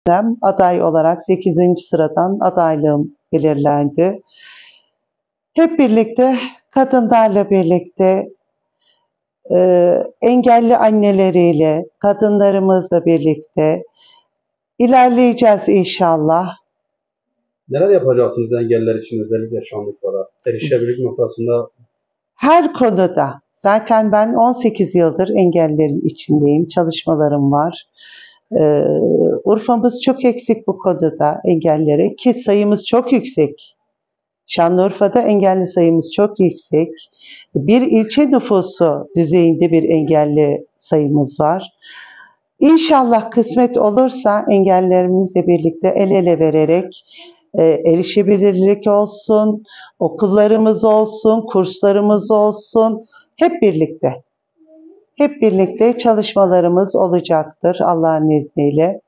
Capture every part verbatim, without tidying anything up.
aday olarak sekizinci sıradan adaylığım belirlendi. Hep birlikte kadınlarla birlikte e, engelli anneleriyle, kadınlarımızla birlikte ilerleyeceğiz inşallah. Neler yapacaksınız engeller için, özellikle Şanlıurfa'da? Erişebilirlik noktasında? Her konuda. Zaten ben on sekiz yıldır engellerin içindeyim. Çalışmalarım var. Ee, Urfa'mız çok eksik bu konuda engellere, ki sayımız çok yüksek. Şanlıurfa'da engelli sayımız çok yüksek. Bir ilçe nüfusu düzeyinde bir engelli sayımız var. İnşallah kısmet olursa engellerimizle birlikte el ele vererek e, erişebilirlik olsun, okullarımız olsun, kurslarımız olsun, hep birlikte. Hep birlikte çalışmalarımız olacaktır Allah'ın izniyle.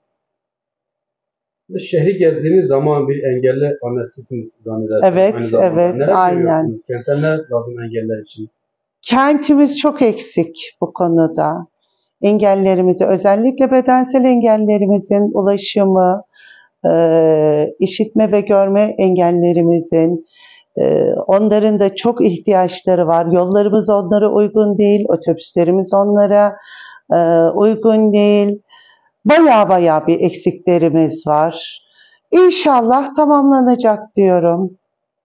Şehri gezdiğiniz zaman bir engelli annesisiniz zannedersiniz. Evet, evet, Neler aynen. Kentte ne lazım engeller için? Kentimiz çok eksik bu konuda. Engellerimizi, özellikle bedensel engellerimizin ulaşımı, işitme ve görme engellerimizin, onların da çok ihtiyaçları var. Yollarımız onlara uygun değil, otobüslerimiz onlara uygun değil. Baya baya bir eksiklerimiz var. İnşallah tamamlanacak diyorum.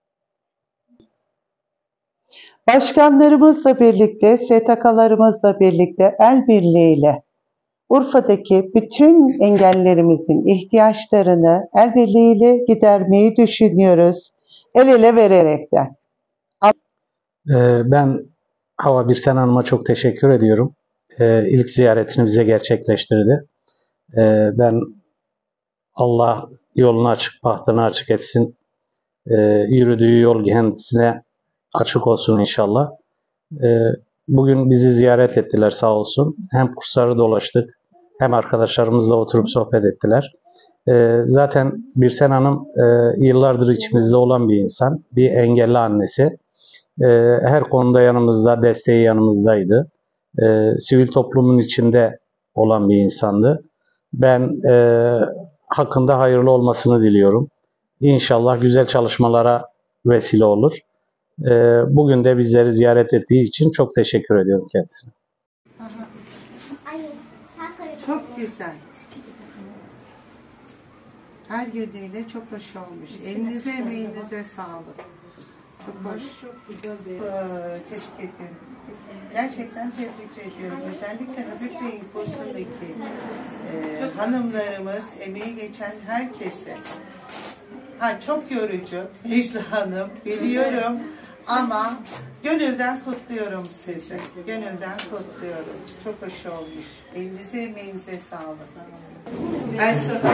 Başkanlarımızla birlikte, S T K'larımızla birlikte el birliğiyle Urfa'daki bütün engellerimizin ihtiyaçlarını el birliğiyle gidermeyi düşünüyoruz. El ele vererekten. Ben Hava Birsen Hanım'a çok teşekkür ediyorum. İlk ziyaretini bize gerçekleştirdi. Ben Allah yolunu açık, bahtını açık etsin. Yürüdüğü yol kendisine açık olsun inşallah. Bugün bizi ziyaret ettiler sağ olsun. Hem kursları dolaştık, hem arkadaşlarımızla oturup sohbet ettiler. Zaten Birsen Hanım yıllardır içimizde olan bir insan, bir engelli annesi. Her konuda yanımızda, desteği yanımızdaydı. Sivil toplumun içinde olan bir insandı. Ben hakkında hayırlı olmasını diliyorum. İnşallah güzel çalışmalara vesile olur. Bugün de bizleri ziyaret ettiği için çok teşekkür ediyorum kendisine. Çok güzel. Her yönüyle çok hoş olmuş. Elinize, emeğinize sağlık. Çok hoş. Çok güzel bir tebrik ederim. Gerçekten tebrik ediyorum. Özellikle Habib Bey'in kursundaki e, hanımlarımız, emeği geçen herkese. Ha, çok yorucu Necla Hanım, biliyorum ama gönülden kutluyorum sizi. Gönülden kutluyorum. Çok hoş olmuş. Elinize, emeğinize sağlık. Ben sana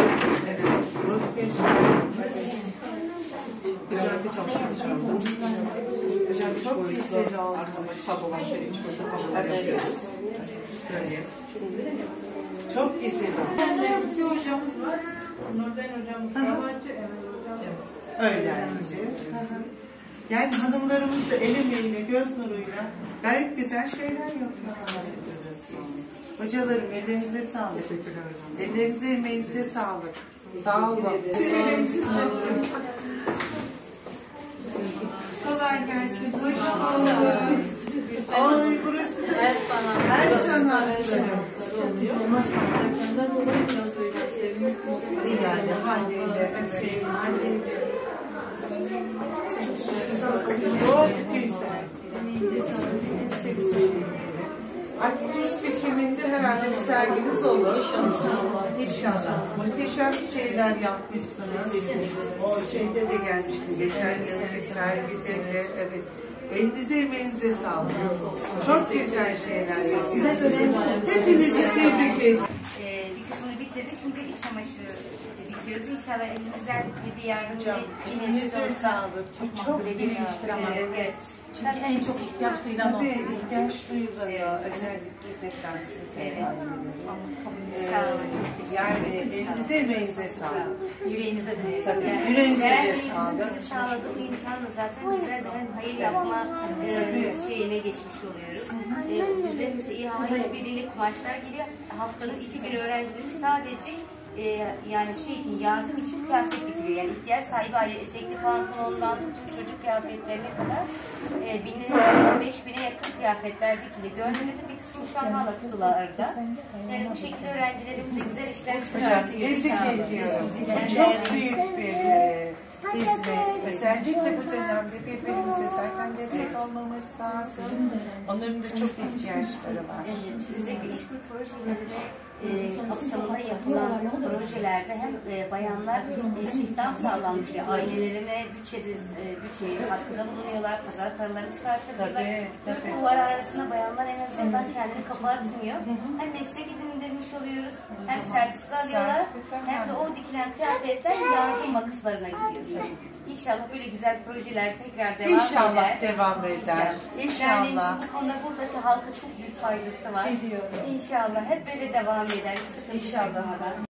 Özellikle çalışıyoruz şu anda. Özellikle çok güzel oldu. Arkadaki tablolar şöyle üç boyutlu tablolar yapıyoruz. Böyle. Çok güzel oldu. Bir hocamız var. Nurden hocamız. Sabahçı. Öğlenci. Yani hanımlarımız da el emeğiyle, göz nuruyla gayet güzel şeyler yapıyorlar. Hocalarım, ellerinize sağlık. Teşekkürler hocam. Ellerinize, emeğinize sağlık. Sağ olun. Kolay gelsin. Hoş bulduk. Ay, burası da her sanat. Her sanatlı. Yani haliyle, evet. Çok güzel. Artık kurs bitiminde herhalde bir serginiz olur. İnşallah. İnşallah. Muhteşem şeyler yapmışsınız. O şeyde de gelmiştim. Geçen yılki sergide de. Evet. Elinize, emeğinize sağlık. Çok güzel şeyler yapıyorsunuz. Hepinizi tebrik ederim. Ee, bir kısmını bitirdik. Şimdi iç çamaşırı bitiyoruz. İnşallah elimizden bir yardım elinize sağlık. Çok, çok gelişmiştir ama. Evet. Çünkü en çok ihtiyaç duyulan o. Tabii ihtiyaç duyuluyor. Özellikle defansif. Evet. Sağ olun. Yani elinize, emeğinize sağlık. Yüreğinize de. Tabii, Yani, yüreğinize de yani sağlık. Sağladığı imkanla zaten bizler de hem hayır yapma e, şeyine geçmiş oluyoruz. E, bize mesela İHA işbirliğiyle kumaşlar geliyor. Haftanın iki gün öğrencilerimiz sadece e, yani şey için, yardım için kıyafet dikiliyor. Yani ihtiyaç sahibi aile etekli pantolondan tutun çocuk kıyafetlerine kadar e, bin lira, beş bine yakın kıyafetler dikili. Göndermede bir kısmı şu an hala kutularda. Yani bu şekilde öğrencilerimize güzel işler Hocam çıkartıyoruz. tebrik Sağ olun. ediyorum. Ben Çok değerli- büyük bir e, hizmet. Özellikle bu dönemde birbirimize zaten destek olmamız lazım. Onların da çok ihtiyaçları var. Evet, özellikle işkur projeleri de e, kapsamında yapılan projelerde hem e, bayanlar e, istihdam sağlanmış, yani ailelerine bütçede, e, bütçeye katkıda bulunuyorlar, pazar paralarını çıkartabiliyorlar. Tabii, Dört tabii. duvar arasında bayanlar en azından kendini kapatmıyor. Hem meslek edindirmiş oluyoruz, hem sertifika alıyorlar, Sertifika, hem de o dikilen kıyafetler yardım vakıflarına gidiyor. İnşallah böyle güzel projeler tekrar devam İnşallah eder. devam eder. İnşallah. Derneğimizin bu konuda buradaki halka çok büyük faydası var. Biliyorum. İnşallah hep böyle devam eder. Sıkıntı İnşallah. çekmeden.